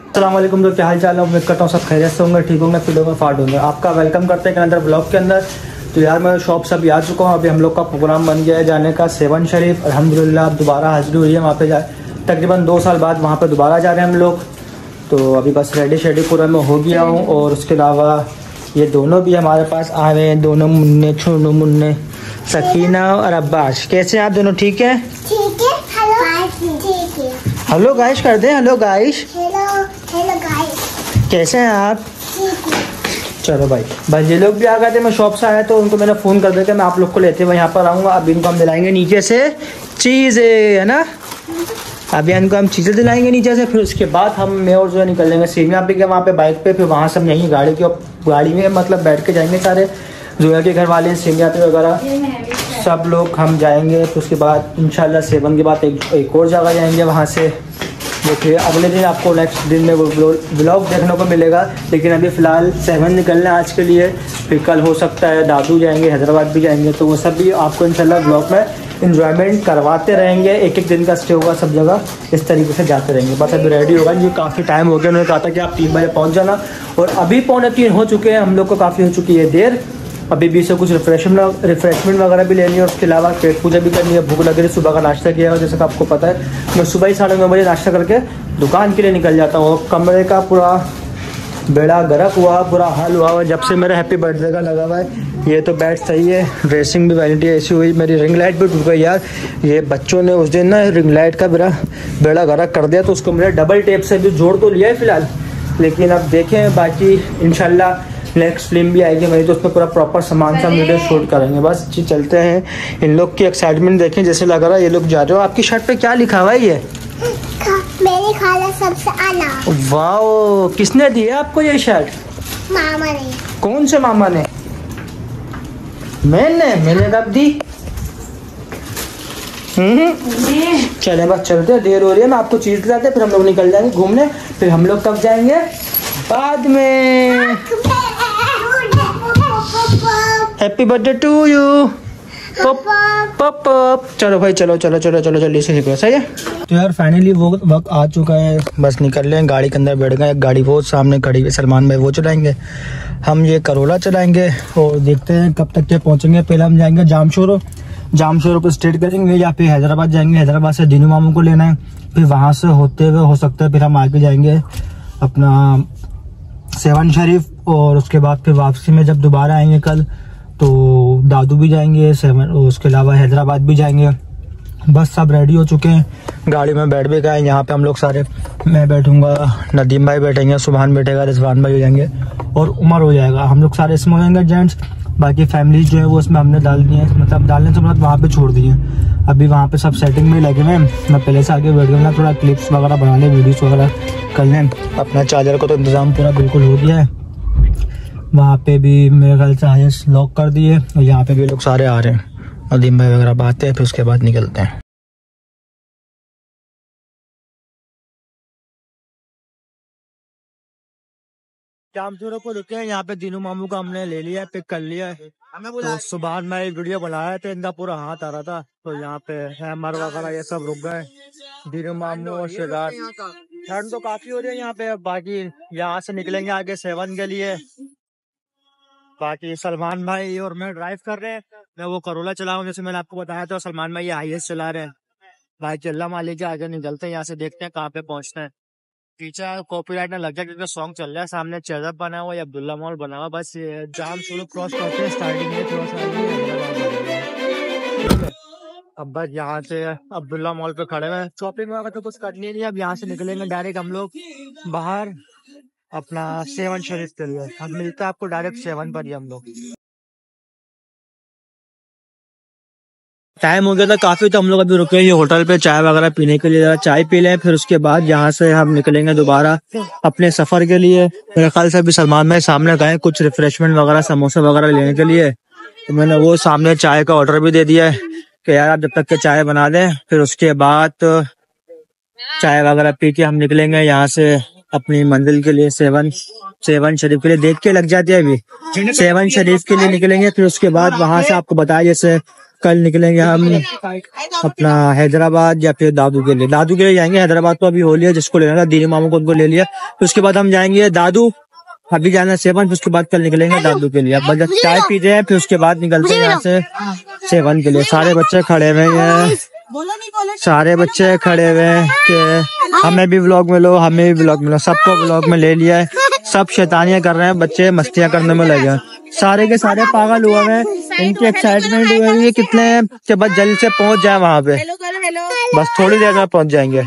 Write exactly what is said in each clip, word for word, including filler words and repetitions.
अस्सलाम वालेकुम। तो क्या हाल चाल है, उम्मीद करता हूँ सब खैरियत से होंगे, ठीक होंगे, फिट होंगे, फाट होंगे। आपका वेलकम करते हैं अंदर ब्लॉग के अंदर। तो यार मैं शॉप से अभी आ चुका हूँ। अभी हम लोग का प्रोग्राम बन गया है जाने का सेवन शरीफ। अल्हम्दुलिल्लाह अब दोबारा हाजिरी हुई है वहाँ पे जा तकरीबन दो साल बाद वहाँ पे दोबारा जा रहे हैं हम लोग। तो अभी बस रेडी शेडी पूरा मैं हो गया हूँ। और उसके अलावा ये दोनों भी हमारे पास आ रहे हैं, दोनों मुन्ने छोनू मुन्ने, सकीना और अब्बास। कैसे हैं आप दोनों? ठीक है, ठीक है। हेलो ठीक है। हेलो गाइस कर दें। Hello guys. Hello hello guys. कैसे हैं आप? ठीक है। चलो भाई भाई ये लोग भी आ गए थे। मैं शॉप से आया तो उनको मैंने फ़ोन कर दिया कि मैं आप लोग को लेते हुए यहाँ पर आऊँगा। अब इनको हम दिलाएंगे नीचे से चीज़ें, है ना। अभी इनको हम चीज़ें दिलाएंगे नीचे से, फिर उसके बाद हम मैं और जो है निकल लेंगे सीमिया पे के वहाँ पे बाइक पे। फिर वहाँ से हम यहीं गाड़ी की गाड़ी में मतलब बैठ के जाएंगे सारे जोया के घर वाले, सीमिया पे वगैरह सब लोग हम जाएंगे। फिर उसके बाद इंशाल्लाह सेवन के बाद एक, एक और जगह जाएंगे वहाँ से। देखिए अगले दिन आपको नेक्स्ट दिन में वो ब्लॉग देखने को मिलेगा। लेकिन अभी फ़िलहाल सेवन निकलना है आज के लिए। फिर कल हो सकता है दादू जाएंगे, हैदराबाद भी जाएंगे। तो वो सब भी आपको इंशाल्लाह ब्लॉग में इंजॉयमेंट करवाते रहेंगे। एक एक दिन का स्टे होगा सब जगह, इस तरीके से जाते रहेंगे। बस अभी रेडी होगा, ये काफ़ी टाइम हो गया। उन्होंने कहा था कि आप तीन बजे पहुँच जाना, और अभी पौने तीन हो चुके हैं। हम लोग को काफ़ी हो चुकी है देर। अभी भी से कुछ रिफ्रेशमेंट रिफ्रेशमेंट वगैरह भी लेनी है। और उसके अलावा पेट पूजा भी करनी है, भूख लग रही है। सुबह का नाश्ता किया है, जैसे कि आपको पता है मैं सुबह ही साढ़े नौ बजे नाश्ता करके दुकान के लिए निकल जाता हूँ। कमरे का पूरा बेड़ा गर्क हुआ, पूरा हाल हुआ हुआ जब से मेरा हैप्पी बर्थडे का लगा हुआ है। ये तो बैट सही है, ड्रेसिंग भी वैनिटी ऐसी हुई। मेरी रिंग लाइट भी टूट गई यार। ये बच्चों ने उस दिन ना रिंग लाइट का मेरा बेड़ा गर्क कर दिया। तो उसको मैंने डबल टेप से भी जोड़ तो लिया है फ़िलहाल, लेकिन अब देखें बाकी इंशाल्लाह नेक्स्ट फिल्म भी आएगी मेरी, तो उसमें पूरा प्रॉपर सामान सा वीडियो शूट करेंगे। बस जी चलते हैं। इन लोग की एक्साइटमेंट देखें, जैसे लग रहा है ये लोग जा रहे हो। आपकी शर्ट पे क्या लिखा हुआ है? ये मेरी खाला सबसे आला। वाओ, किसने दी है आपको ये शर्ट? मामा ने। कौन से मामा ने? मैंने मैंने कब दी? हम्म चले बस चलते हैं, देर हो रही है। मैं आपको चीज दिलाते, फिर हम लोग निकल जाएंगे घूमने। फिर हम लोग कब जाएंगे? बाद में। Happy birthday to you. पप पप पप। चलो भाई चलो चलो चलो चलो जल्दी से निकलो, सही है। तो यार फाइनली वो वक्त आ चुका है, बस निकल रहे हैं। गाड़ी के अंदर बैठ गए। गाड़ी वो सामने खड़ी हुई सलमान भाई वो चलाएंगे, हम ये करोला चलाएंगे। और देखते हैं कब तक के पहुंचेंगे। पहले हम जाएंगे जामशोरो, जामशोरो पर स्टेट करेंगे, या फिर हैदराबाद जाएंगे। हैदराबाद से दीनू मामू को लेना है, फिर वहां से होते हुए हो सकता है फिर हम आगे जाएंगे अपना सेवन शरीफ। और उसके बाद फिर वापसी में जब दोबारा आएंगे कल, तो दादू भी जाएंगे सेवन, उसके अलावा हैदराबाद भी जाएंगे। बस सब रेडी हो चुके हैं, गाड़ी में बैठ भी गए। यहाँ पे हम लोग सारे, मैं बैठूंगा, नदीम भाई बैठेंगे, सुभान बैठेगा, रिजवान भाई हो जाएंगे, और उमर हो जाएगा। हम लोग सारे इसमें हो जाएंगे जेंट्स। बाकी फैमिली जो है वो उसमें हमने डाल दी है, मतलब डालने से मतलब वहाँ पे छोड़ दिए। अभी वहाँ पे सब सेटिंग में लगे हुए हैं। मैं पहले से आगे बैठ गया ना, थोड़ा क्लिप्स वगैरह बना लें, वीडियोस वगैरह कर लें। अपना चार्जर को तो इंतज़ाम पूरा बिल्कुल हो गया है। वहाँ पे भी मेरे ख्याल से हाईएस्ट लॉक कर दिए। और यहाँ पे भी लोग सारे आ रहे हैं, नदीम भाई वगैरह बातें हैं, फिर उसके बाद निकलते हैं। जामशोरो को रुके हैं, यहाँ पे दीनू मामू का हमने ले लिया है, पिक कर लिया है। तो सुबह में एक वीडियो बनाया था, इनका पूरा हाथ आ रहा था। तो यहाँ पे हैमर वगैरह ये सब रुक गए, दीनू मामू और शिदार। ठंड तो काफी हो रही है यहाँ पे। बाकी यहाँ से निकलेंगे आगे सेवन के लिए। बाकी सलमान भाई और मैं ड्राइव कर रहे हैं। मैं वो करोला चलाऊं जैसे मैंने आपको बताया था। सलमान भाई हाईएस्ट चला रहे हैं। भाई चिल्ला मालिक के आगे निकलते हैं यहाँ से, देखते हैं कहाँ पे पहुंचते हैं। पीछे कॉपीराइट ना लग जाए क्योंकि सॉन्ग चल रहा है। सामने चेजअप बना हुआ है, अब्दुल्ला मॉल बना हुआ। बस जामशोरो क्रॉस करते हैं, स्टार्टिंग में थोड़ा सा। अब बस यहाँ से अब्दुल्ला मॉल पे खड़े हैं। शॉपिंग वगैरह तो कुछ करनी नहीं। अब यहाँ से निकलेंगे डायरेक्ट हम लोग बाहर अपना सेवन शरीफ के लिए। अब मिलता है आपको डायरेक्ट सेवन पर ही हम लोग। टाइम हो गया था काफी, तो हम लोग अभी रुके हैं ये होटल पे चाय वगैरह पीने के लिए। जरा चाय पी लें, फिर उसके बाद यहाँ से हम निकलेंगे दोबारा अपने सफर के लिए। मेरे ख्याल से अभी सलमान भाई सामने गए कुछ रिफ्रेशमेंट वगैरह समोसे वगैरह लेने के लिए। तो मैंने वो सामने चाय का ऑर्डर भी दे दिया है कि यार आप जब तक के चाय बना दें। फिर उसके बाद चाय वगैरह पी के हम निकलेंगे यहाँ से अपनी मंजिल के लिए, सेवन सेवन शरीफ के लिए। देख के लग जाती है अभी, सेवन शरीफ के लिए निकलेंगे। फिर उसके बाद वहां से आपको बताया जैसे कल निकलेंगे हम अपना हैदराबाद या फिर दादू के लिए। दादू के लिए जाएंगे, हैदराबाद तो अभी हो लिया, जिसको लेना था दीदी मामू को उनको ले लिया। फिर उसके बाद हम जाएंगे दादू, अभी जाना है सेवन, फिर उसके बाद कल निकलेंगे दादू के लिए। अब बस चाय पीते हैं, फिर उसके बाद निकलते हैं यहाँ से सेवन के लिए। सारे बच्चे खड़े हुए हैं, सारे बच्चे खड़े हुए हैं कि हमें भी व्लॉग में लो, हमें भी व्लॉग में लो। सबको व्लॉग में ले लिया है, सब शैतानियां कर रहे हैं, बच्चे मस्तियां करने में लगे हैं। सारे के सारे पागल हुए हैं, इनकी एक्साइटमेंट हुई है कितने कि बस जल्दी से पहुंच जाए वहाँ पे। बस थोड़ी देर में पहुंच जाएंगे।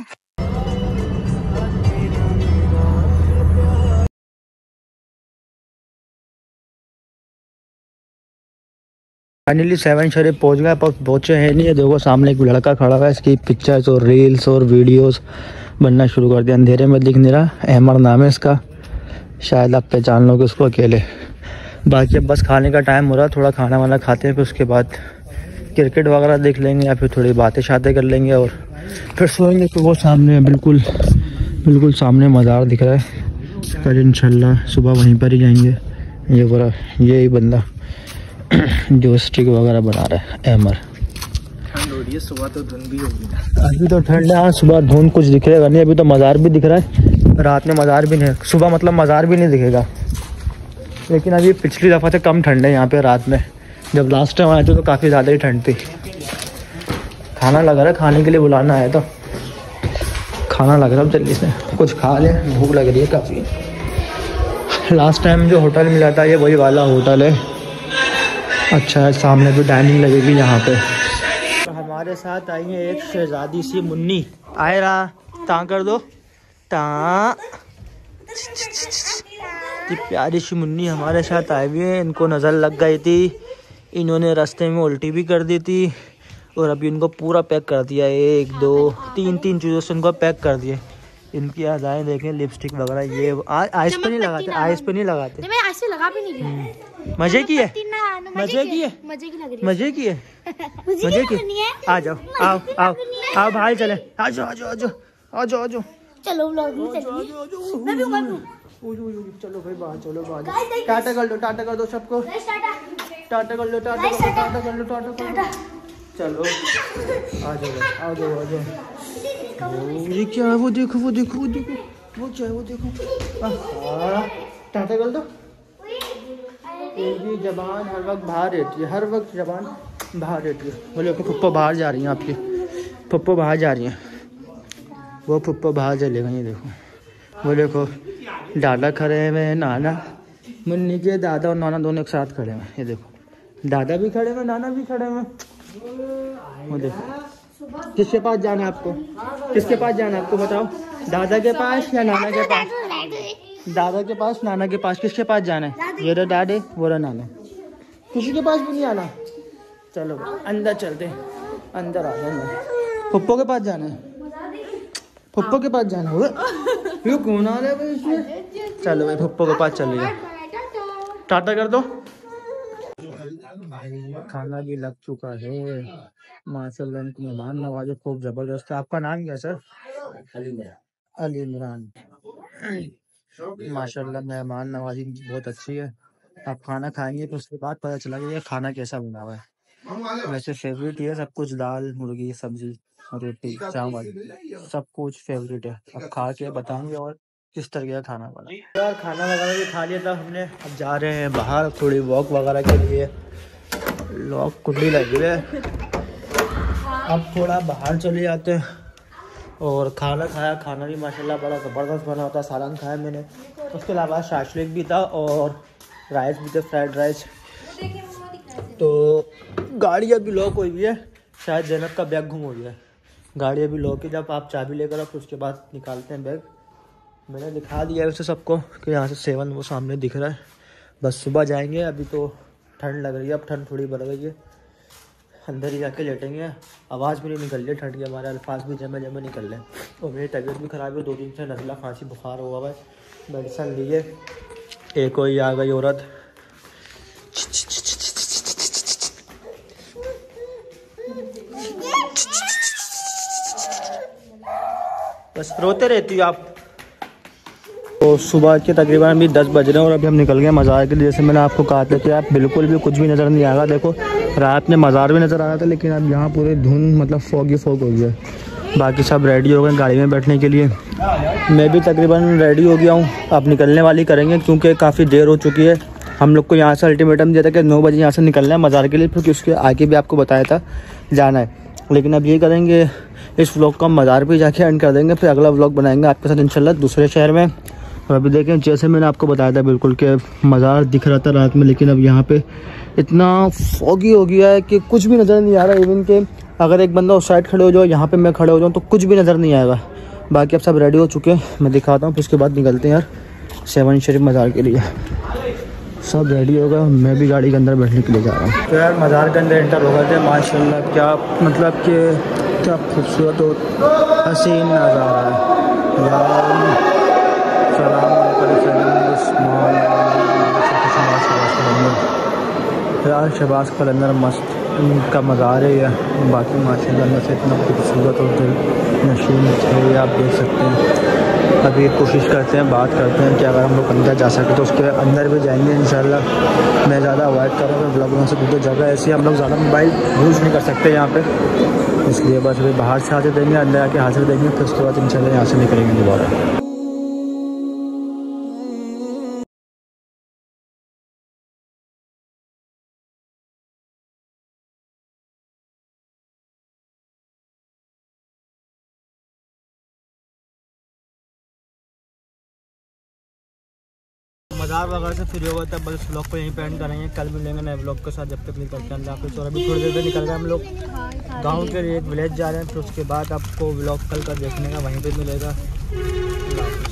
फाइनली सेवन शरीफ पहुंच गए, पर पहुंचे हैं नहीं। देखो सामने एक लड़का खड़ा हुआ है, इसकी पिक्चर्स और रील्स और वीडियोस बनना शुरू कर दिया। अंधेरे में दिख नहीं रहा, अहमद नाम है इसका, शायद आप पहचान लोगे उसको अकेले। बाकी अब बस खाने का टाइम हो रहा है, थोड़ा खाना वाना खाते हैं, फिर उसके बाद क्रिकेट वगैरह देख लेंगे या फिर थोड़ी बातें शातें कर लेंगे और फिर सोएंगे। तो वो सामने बिल्कुल बिल्कुल सामने मज़ार दिख रहा है, कल इंशाल्लाह सुबह वहीं पर ही जाएंगे। ये बड़ा यही बंदा जो स्टिक वगैरह बना रहा है अहमद। ठंड हो रही है, सुबह तो धुंध भी होगी। अभी तो ठंड है, हाँ सुबह धुंध कुछ दिखेगा नहीं। अभी तो मज़ार भी दिख रहा है, रात में मज़ार भी नहीं, सुबह मतलब मज़ार भी नहीं दिखेगा। लेकिन अभी पिछली दफ़ा से कम ठंड है यहाँ पे रात में। जब लास्ट टाइम आए थे तो काफ़ी ज़्यादा ही ठंड थी। खाना लग रहा है, खाने के लिए बुलाना है तो खाना लग रहा है, जल्दी से कुछ खा लें, भूख लग रही है काफ़ी। लास्ट टाइम जो होटल मिला था ये वही वाला होटल है, अच्छा है। सामने भी डाइनिंग लगेगी यहाँ पे। तो हमारे साथ आई है एक शहजादी सी मुन्नी। आए रहा ता कर दो ता, ये प्यारी सी मुन्नी हमारे साथ आई हुई है। इनको नज़र लग गई थी, इन्होंने रास्ते में उल्टी भी कर दी थी और अभी इनको पूरा पैक कर दिया। एक दो तीन तीन चीज़ों से इनको पैक कर दिए। इनकी अदाएँ देखें, लिपस्टिक वगैरह। ये आइस पे नहीं लगाते, आइस पे नहीं लगाते, लगा भी नहीं। मजे की है, मजे की है, मजे की लग रही है, मजे की है, मजे की। आ जाओ, आओ आओ आओ भाई, चले आ जाओ आ जाओ आ जाओ आ जाओ आ जाओ। चलो व्लॉग में चलिए। मैं भी मैं भी चलो भाई बाहर, चलो बाहर। टाटा कर दो, टाटा कर दो सबको, टाटा कर लो, टाटा कर लो, टाटा कर लो, टाटा कर लो। चलो आ जाओ आ जाओ आ जाओ। ये क्या है, वो देखो वो देखो वो देखो वो क्या है, वो देखो। टाटा कर दो। ये जबान हर वक्त बाहर रहती है, हर वक्त जबान बाहर रहती है। बोले पप्पा बाहर जा रही हैं, आपकी पप्पा बाहर जा रही हैं, वो पप्पा बाहर चलेगा। ये देखो, वो देखो दादा खड़े हुए हैं, नाना मुन्नी के दादा और नाना दोनों एक साथ खड़े हैं। ये देखो दादा भी खड़े हुए, नाना भी खड़े हुए। वो देखो, किसके पास जाना है आपको, किसके पास जाना है आपको बताओ, दादा के पास या नाना के पास? दादा के पास, नाना के पास, किसके पास जाना है? ये रहा दादे, वो रहा नाना, किसी के पास भी नहीं आना। चलो अंदर चलते, अंदर आ जाए। पप्पो के पास जाना है, पप्पो के पास जाना है। ये कौन आ रहा है भाई इसमें? चलो भाई पप्पो के पास चलिए, टाटा कर दो। खाना भी लग चुका है माशाल्लाह। मेहमान नवाजी खूब जबरदस्त है। आपका नाम क्या सर? अली इमरान। माशाल्लाह मेहमान नवाजी बहुत अच्छी है। आप खाना खाएंगे तो उसके बाद पता चला कि ये खाना कैसा बना हुआ है। वैसे फेवरेट है सब कुछ, दाल मुर्गी सब्जी रोटी चावल सब कुछ फेवरेट है। अब खा के बताएंगे और किस तरह का खाना बना। यार खाना वगैरह भी खा लिया था हमने, अब जा रहे हैं बाहर थोड़ी वॉक वगैरह के लिए। लॉक कुंडी लगी है, अब थोड़ा बाहर चले जाते हैं। और खाना खाया, खाना भी माशाल्लाह बड़ा ज़बरदस्त बना होता। सालन खाया मैंने, उसके अलावा शाशलिक भी था और राइस भी थे, फ्राइड राइस। तो गाड़ी अभी लॉक हुई हुई है, शायद जैनब का बैग गुम हो गया है। गाड़ी अभी लॉक है, जब आप चाबी लेकर आप उसके बाद निकालते हैं बैग। मैंने दिखा दिया है उसे सबको कि यहाँ से सेवन वो सामने दिख रहा है। बस सुबह जाएंगे, अभी तो ठंड लग रही है, अब ठंड थोड़ी बढ़ गई है, अंदर ही जाके लेटेंगे। आवाज़ भी नहीं निकल रही ठंड के, हमारे अल्फाज भी जमे जमे निकल रहे हैं। और मेरी तबीयत भी ख़राब है, दो दिन से नज़ला खांसी बुखार हुआ हुआ है, मेडिसन लिए। एक कोई आ गई औरत, बस रोते रहती हो आप। तो सुबह के तकरीबन अभी दस बज रहे हैं और अभी हम निकल गए मज़ार के लिए। जैसे मैंने आपको कहा था कि आप बिल्कुल भी कुछ भी नज़र नहीं आएगा। देखो रात में मज़ार भी नज़र आ रहा था, लेकिन अब यहाँ पूरे धुंध मतलब फॉग फॉग हो गया। बाकी सब रेडी हो गए गाड़ी में बैठने के लिए। मैं भी तकरीबन रेडी हो गया हूँ, अब निकलने वाली करेंगे क्योंकि काफ़ी देर हो चुकी है। हम लोग को यहाँ से अल्टीमेटम दिया था कि नौ बजे यहाँ से निकलना है मज़ार के लिए, फिर उसके आगे भी आपको बताया था जाना है। लेकिन अब ये करेंगे, इस व्लॉग को हम मज़ार पे जाके एंड कर देंगे, फिर अगला व्लॉग बनाएंगे आपके साथ इंशाल्लाह दूसरे शहर में। और अभी देखें, जैसे मैंने आपको बताया था बिल्कुल कि मज़ार दिख रहा था रात में, लेकिन अब यहाँ पे इतना फॉगी हो गया है कि कुछ भी नज़र नहीं आ रहा। इवन के अगर एक बंदा उस साइड खड़े हो जाओ, यहाँ पे मैं खड़े हो जाऊँ तो कुछ भी नज़र नहीं आएगा। बाकी अब सब रेडी हो चुके हैं, मैं दिखाता हूँ, फिर उसके बाद निकलते हैं यार सेवन शरीफ मज़ार के लिए। सब रेडी होगा, मैं भी गाड़ी के अंदर बैठने के लिए जा रहा हूँ। तो यार मज़ार के अंदर एंटर हो गए थे। माशाल्लाह क्या मतलब कि क्या खूबसूरत और हसीन नज़ारा है यार। यार शहबाज कलंदर मस्त का मज़ार है या बाकी माशाल्लाह में से इतना खूबसूरत और दिल नशीन है, आप देख सकते हैं। अभी कोशिश करते हैं, बात करते हैं कि अगर हम लोग अंदर जा सके तो उसके अंदर भी जाएंगे इंशाल्लाह। मैं ज़्यादा अवॉइड कर रहा हूँ ब्लॉगों से, क्योंकि जगह ऐसी हम लोग ज़्यादा मोबाइल यूज़ नहीं कर सकते यहाँ पे, इसलिए बस अभी बाहर से हाजिर देंगे, अंदर आके हाजिर देंगे, फिर उसके बाद इंशाल्लाह यहाँ से निकलेंगे दोबारा। मज़ार वगैरह से फ्री होगा तब बस व्लॉग को यहीं पे एंड करेंगे। कल मिलेंगे नए व्लॉग के साथ, जब तक नहीं करते हैं अल्लाह हाफ़िज़। और अभी थोड़ी देर में निकल गए हम लोग गांव के लिए, एक विलेज जा रहे हैं, फिर उसके बाद आपको व्लॉग कल का देखने का वहीं पे मिलेगा।